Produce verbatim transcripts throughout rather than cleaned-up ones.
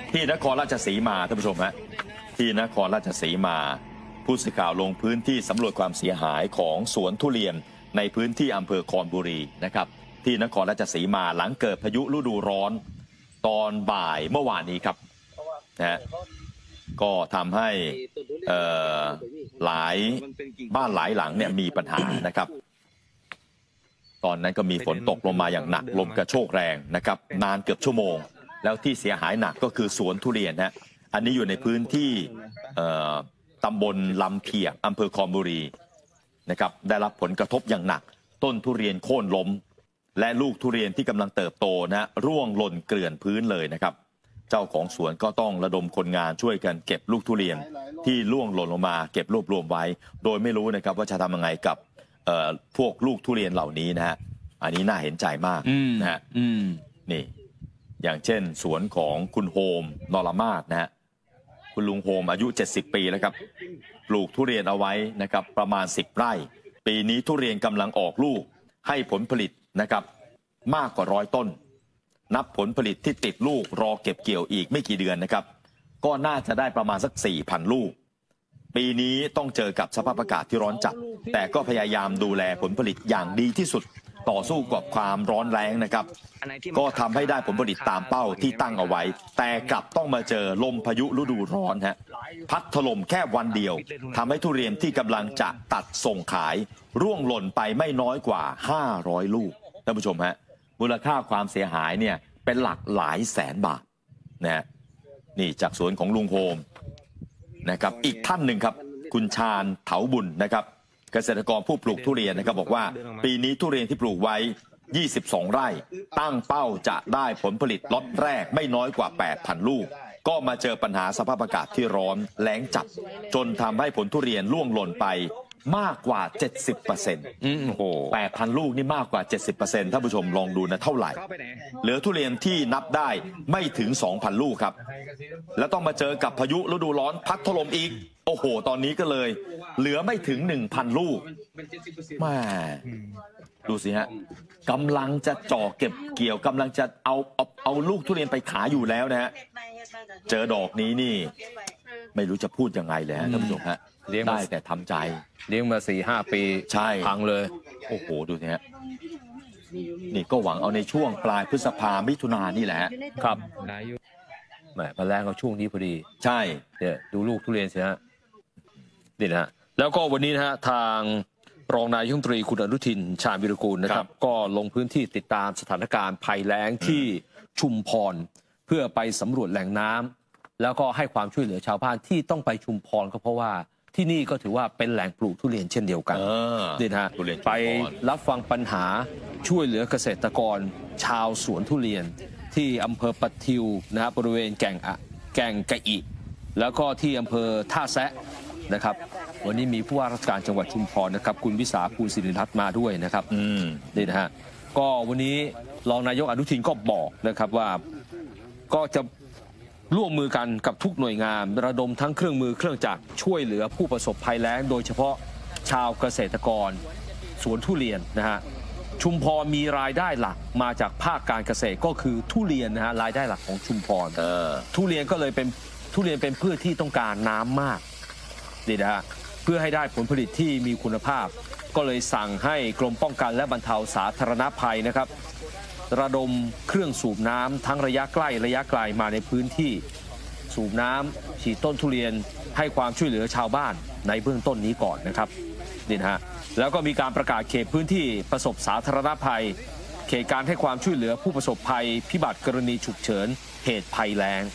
ที่นครราชสีมาท่านผู้ชมฮะที่นครราชสีมาผู้สื่อข่าวลงพื้นที่สำรวจความเสียหายของสวนทุเรียนในพื้นที่อำเภอคอนบุรีนะครับที่นครราชสีมาหลังเกิดพายุฤดูร้อนตอนบ่ายเมื่อวานนี้ครับนะก็ทำให้หลายบ้านหลายหลังเนี่ยมีปัญหานะครับตอนนั้นก็มีฝนตกลงมาอย่างหนักลมกระโชกแรงนะครับนานเกือบชั่วโมงแล้วที่เสียหายหนักก็คือสวนทุเรียนฮะอันนี้อยู่ในพื้นที่ตำบลลำเพียกอำเภอคอนบุรีนะครับได้รับผลกระทบอย่างหนักต้นทุเรียนโค่นล้มและลูกทุเรียนที่กำลังเติบโตนะร่วงหล่นเกลื่อนพื้นเลยนะครับเจ้าของสวนก็ต้องระดมคนงานช่วยกันเก็บลูกทุเรียนที่ร่วงหล่นลงมาเก็บรวบรวมไว้โดยไม่รู้นะครับว่าจะทำยังไงกับพวกลูกทุเรียนเหล่านี้นะฮะอันนี้น่าเห็นใจมากนะฮะนี่อย่างเช่นสวนของคุณโฮมนรมาศนะฮะคุณลุงโฮมอายุเจ็ดสิบปีแล้วครับปลูกทุเรียนเอาไว้นะครับประมาณสิบไร่ปีนี้ทุเรียนกำลังออกลูกให้ผลผลิตนะครับมากกว่าร้อยต้นนับผลผลิตที่ติดลูกรอเก็บเกี่ยวอีกไม่กี่เดือนนะครับก็น่าจะได้ประมาณสัก สี่พัน ลูกปีนี้ต้องเจอกับสภาพอากาศที่ร้อนจัดแต่ก็พยายามดูแลผลผลิตอย่างดีที่สุดต่อสู้กับความร้อนแรงนะครับก็ทำให้ได้ผลผลิตตามเป้าที่ตั้งเอาไว้แต่กลับต้องมาเจอลมพายุฤดูร้อนฮะพัดถล่มแค่วันเดียวทำให้ทุเรียนที่กำลังจะตัดส่งขายร่วงหล่นไปไม่น้อยกว่าห้าร้อยลูกท่านผู้ชมฮะมูลค่าความเสียหายเนี่ยเป็นหลักหลายแสนบาทนะนี่จากสวนของลุงโฮมนะครับอีกท่านหนึ่งครับคุณชาญเถาบุญนะครับเกษตรกรผู้ปลูกทุเรียนนะครับบอกว่าปีนี้ทุเรียนที่ปลูกไว้ยี่สิบสองไร่ตั้งเป้าจะได้ผลผลิตล็อตแรกไม่น้อยกว่า แปดพัน ลูกก็มาเจอปัญหาสภาพอากาศที่ร้อนแล้งจัดจนทำให้ผลทุเรียนร่วงหล่นไปมากกว่า เจ็ดสิบเปอร์เซ็นต์ โอ้โห แปดพัน ลูกนี่มากกว่า เจ็ดสิบเปอร์เซ็นต์ ท่านผู้ชมลองดูนะเท่าไหร่เหลือทุเรียนที่นับได้ไม่ถึง สองพัน ลูกครับแล้วต้องมาเจอกับพายุฤดูร้อนพัดถล่มอีกโอ้โหตอนนี้ก็เลยเหลือไม่ถึง หนึ่งพัน ลูกแม่ดูสิฮะกำลังจะจ่อเก็บเกี่ยวกำลังจะเอาเอาเอาลูกทุเรียนไปขายอยู่แล้วนะฮะเจอดอกนี้นี่ไม่รู้จะพูดยังไงเลยฮะท่านผู้ชมฮะเลี้ยงได้แต่ทำใจเลี้ยงมาสี่ห้าปีใช่พังเลยโอ้โหดูสิฮะนี่ก็หวังเอาในช่วงปลายพฤษภามิถุนายนนี่แหละครับแหมมาแรงเอาช่วงนี้พอดีใช่เนี่ยดูลูกทุเรียนสิฮะนี่นะฮะแล้วก็วันนี้นะฮะทางรองนายกรัฐมนตรีคุณอนุทินชาญวิรากูลนะครับก็ลงพื้นที่ติดตามสถานการณ์ภัยแล้งที่ชุมพรเพื่อไปสำรวจแหล่งน้ำแล้วก็ให้ความช่วยเหลือชาวบ้านที่ต้องไปชุมพรก็เพราะว่าที่นี่ก็ถือว่าเป็นแหล่งปลูกทุเรียนเช่นเดียวกันนี่นะฮะไปรับฟังปัญหาช่วยเหลือเกษตรกรชาวสวนทุเรียนที่อำเภอปะทิวนะฮะบริเวณแก่งอะแก่งกะอิแล้วก็ที่อำเภอท่าแซะนะครับวันนี้มีผู้ว่าราชการจังหวัดชุมพรนะครับคุณวิสาภูสิริรัตน์มาด้วยนะครับนี่นะฮะก็วันนี้รองนายกอนุทินก็บอกนะครับว่าก็จะร่วมมือกันกับทุกหน่วยงานระดมทั้งเครื่องมือเครื่องจักรช่วยเหลือผู้ประสบภัยแล้งโดยเฉพาะชาวเกษตรกรสวนทุเรียนนะฮะชุมพรมีรายได้หลักมาจากภาคการเกษตรก็คือทุเรียนนะฮะรายได้หลักของชุมพรทุเรียนก็เลยเป็นทุเรียนเป็นพืชที่ต้องการน้ำมากนี่นะฮะเพื่อให้ได้ผลผลิตที่มีคุณภาพก็เลยสั่งให้กรมป้องกันและบรรเทาสาธารณภัยนะครับระดมเครื่องสูบน้ำทั้งระยะใกล้ระยะไกลมาในพื้นที่สูบน้ำฉีดต้นทุเรียนให้ความช่วยเหลือชาวบ้านในเบื้องต้นนี้ก่อนนะครับนี่นะฮะแล้วก็มีการประกาศเขตพื้นที่ประสบสาธารณภัยเขตการให้ความช่วยเหลือผู้ประสบภัยพิบัติกรณีฉุกเฉินเหตุภัยแล้ง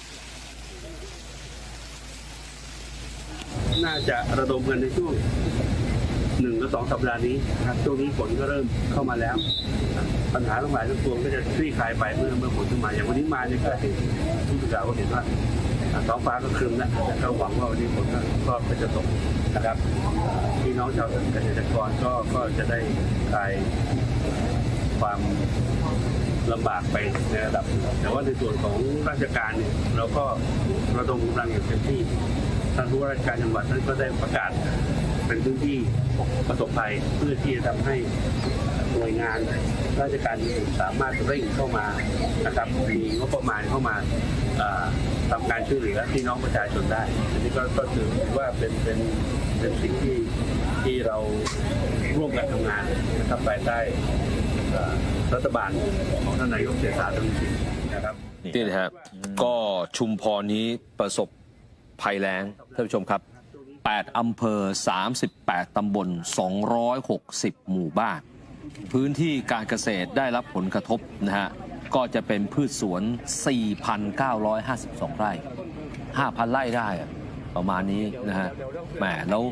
น่าจะระดมกันในช่วงหนึ่งหรือสองสัปดาห์นี้นะครับช่วงนี้ฝนก็เริ่มเข้ามาแล้วปัญหาทั้งหลายทั้งปวงก็จะคลี่คลายไปเมื่อเมื่อฝนขึ้นมาอย่างวันนี้มาเนี่ยก็เห็นผู้สื่อข่าวก็เห็นว่าท้องฟ้าก็ครึ้มนะแต่ก็หวังว่าวันนี้ฝนก็จะตกนะครับพี่น้องชาวเกษตรกรก็ก็จะได้คลายความลำบากไปในระดับแต่ว่าในส่วนของราชการเนี่ยเราก็ระดมกำลังอย่างเต็มที่ท่านผู้ว่าราชการจังหวัดนั้นก็ได้ประกาศเป็นพื้นที่ประสบภัยเพื่อที่จะทำให้หน่วยงานราชการสามารถเร่งเข้ามานะครับมีงบประมาณเข้ามาทำการช่วยเหลือพี่น้องประชาชนได้อันนี้ก็ก็ถือว่าเป็นเป็นเป็นสิ่งที่ที่เราร่วมกันทำงานนะครับภายใต้รัฐบาลของท่านนายกเศรษฐาทวีสินนะครับนี่นะครับก็ชุมพรนี้ประสบภัยแล้งท่านผู้ชมครับแปดอำเภอสามสิบแปดตำบลสองร้อยหกสิบหมู่บ้านพื้นที่การเกษตรได้รับผลกระทบนะฮะก็จะเป็นพืชสวน สี่พันเก้าร้อยห้าสิบสอง ไร่ ห้าพัน ไร่ได้ประมาณนี้นะฮะแหมแล้ว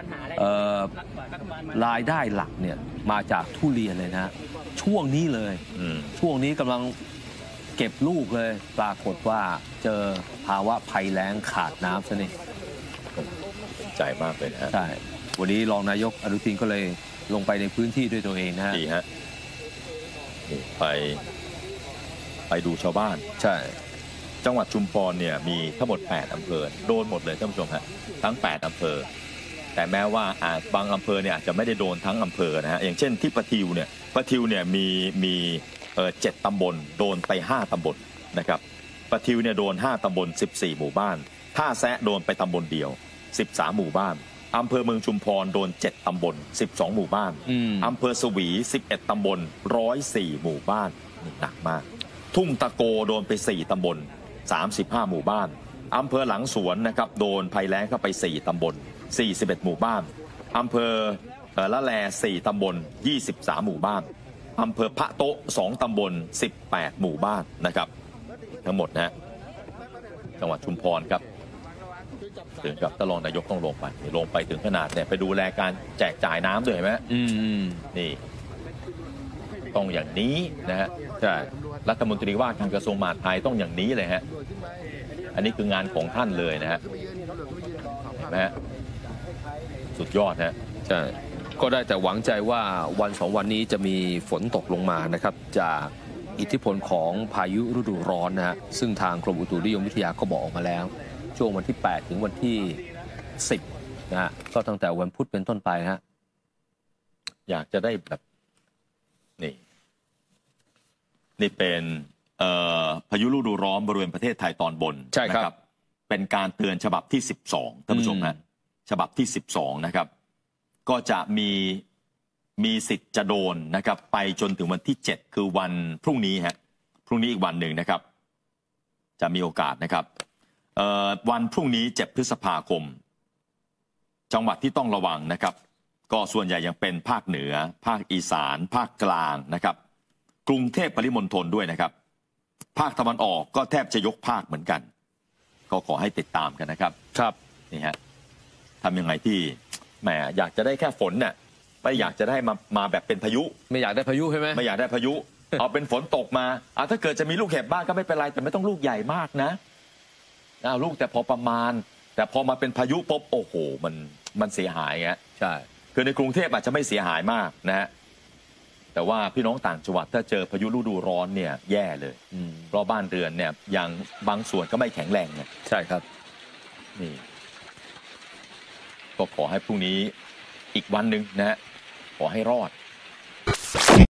รายได้หลักเนี่ยมาจากทุเรียนเลยนะช่วงนี้เลยช่วงนี้กำลังเก็บลูกเลยปรากฏว่าเจอภาวะภัยแล้งขาดน้ำซะนี่ใจมากเลยนะใช่วันนี้รองนายกอนุทินก็เลยลงไปในพื้นที่ด้วยตัวเองนะฮะดีฮะไปไปดูชาวบ้านใช่จังหวัดชุมพรเนี่ยมีทั้งหมดแปดอำเภอโดนหมดเลยท่านผู้ชมฮะทั้งแปดอำเภอแต่แม้ว่าอาจบางอำเภอเนี่ยอาจจะไม่ได้โดนทั้งอำเภอนะฮะอย่างเช่นที่ปะทิวเนี่ยปะทิวเนี่ยมีมีเอ่อเจ็ดตำบลโดนไปห้าตำบลนะครับปะทิวเนี่ยโดนห้าตำบลสิบสี่หมู่บ้านท่าแซะโดนไปตำบลเดียวสิบสามหมู่บ้านอำเภอเมืองชุมพรโดนเจ็ดตำบลสิบสองหมู่บ้านอำเภอสวีสิบเอ็ดตำบลหนึ่งร้อยสี่หมู่บ้านนี่หนักมากทุ่งตะโกโดนไปสี่ตำบลสามสิบห้าหมู่บ้านอำเภอหลังสวนนะครับโดนภัยแล้งเข้าไปสี่ตำบลสี่สิบเอ็ดหมู่บ้านอำเภอละแลสี่ตำบลยี่สิบสามหมู่บ้านอำเภอพระโต๊ะสองตำบลสิบแปดหมู่บ้านนะครับทั้งหมดนะจังหวัดชุมพรครับถึงกับท่านรองนายกต้องลงไปลงไปถึงขนาดเนี่ยไปดูแลการแจกจ่ายน้ำด้วยเห็นไหมอืมนี่ต้องอย่างนี้นะฮะใช่รัฐมนตรีว่าการกระทรวงมหาดไทยต้องอย่างนี้เลยฮะอันนี้คืองานของท่านเลยนะฮะนะฮะสุดยอดฮะใช่ก็ได้แต่หวังใจว่าวันสองวันนี้จะมีฝนตกลงมานะครับจากอิทธิพลของพายุฤดูร้อนนะฮะซึ่งทางกรมอุตุนิยมวิทยาก็บอกออกมาแล้วช่วงวันที่แปดถึงวันที่สิบนะฮะก็ตั้งแต่วันพุธเป็นต้นไปฮะอยากจะได้แบบนี่นี่เป็นพายุฤดูร้อนบริเวณประเทศไทยตอนบนใช่ครับเป็นการเตือนฉบับที่สิบสองท่านผู้ชมฮะฉบับที่สิบสองนะครับก็จะมีมีสิทธิ์จะโดนนะครับไปจนถึงวันที่เจ็ดคือวันพรุ่งนี้ฮะพรุ่งนี้อีกวันหนึ่งนะครับจะมีโอกาสนะครับวันพรุ่งนี้เจ็ดพฤษภาคมจังหวัดที่ต้องระวังนะครับก็ส่วนใหญ่ยังเป็นภาคเหนือภาคอีสานภาคกลางนะครับกรุงเทพปริมณฑลด้วยนะครับภาคตะวันออกก็แทบจะยกภาคเหมือนกันก็ขอให้ติดตามกันนะครับครับนี่ฮะทำยังไงที่แหมอยากจะได้แค่ฝนเนี่ยไม่อยากจะได้มามาแบบเป็นพายุไม่อยากได้พายุใช่ไหมไม่อยากได้พายุ เอาเป็นฝนตกมาอ่ะถ้าเกิดจะมีลูกเห็บบ้างก็ไม่เป็นไรแต่ไม่ต้องลูกใหญ่มากนะเอาลูกแต่พอประมาณแต่พอมาเป็นพายุปุ๊บโอ้โหมันมันเสียหายไงใช่คือในกรุงเทพอาจจะไม่เสียหายมากนะฮะแต่ว่าพี่น้องต่างจังหวัดถ้าเจอพายุฤดูร้อนเนี่ยแย่เลยเพราะบ้านเรือนเนี่ยอย่างบางส่วนก็ไม่แข็งแรงไงใช่ครับนี่ก็ขอให้พรุ่งนี้อีกวันหนึ่งนะฮะขอให้รอด